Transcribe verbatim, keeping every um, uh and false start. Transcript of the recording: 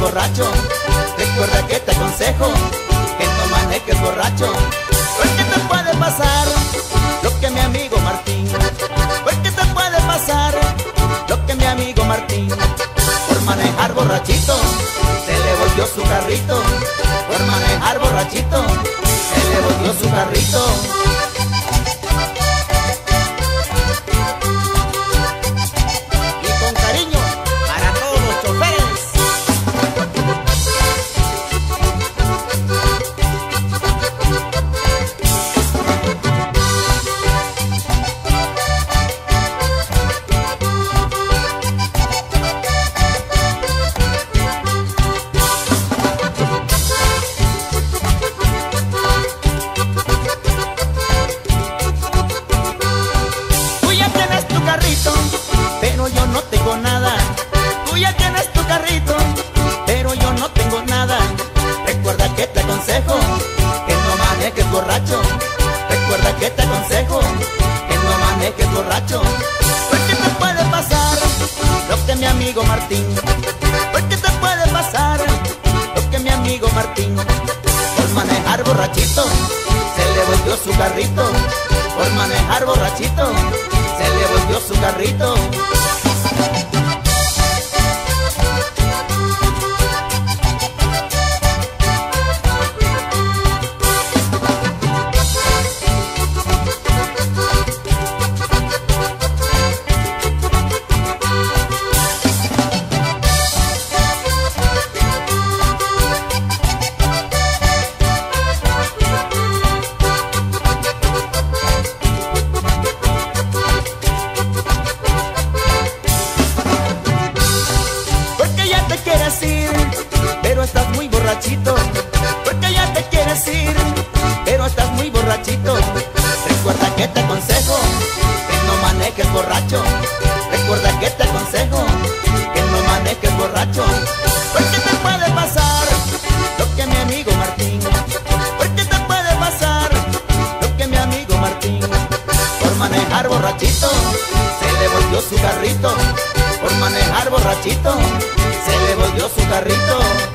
borracho. Recuerda que te aconsejo que no manejes borracho, porque te puede pasar lo que mi amigo Martín. Porque te puede pasar lo que mi amigo Martín. Por manejar borrachito se le volvió su carrito. Por manejar borrachito se le volvió su carrito. Pero yo no tengo nada. Tú ya tienes tu carrito, pero yo no tengo nada. Recuerda que te aconsejo que no manejes borracho. Recuerda que te aconsejo que no manejes borracho, porque te puede pasar lo que mi amigo Martín. Porque te puede pasar lo que mi amigo Martín. Por manejar borrachito se le volvió su carrito. Por manejar borrachito se le volvió su carrito. Pero estás muy borrachito, porque ya te quieres ir, pero estás muy borrachito. Recuerda que te aconsejo que no manejes borracho. Recuerda que te aconsejo que no manejes borracho, porque te puede pasar lo que mi amigo Martín. Porque te puede pasar lo que mi amigo Martín. Por manejar borrachito se le volvió su carrito. Por manejar borrachito se le volvió su carrito.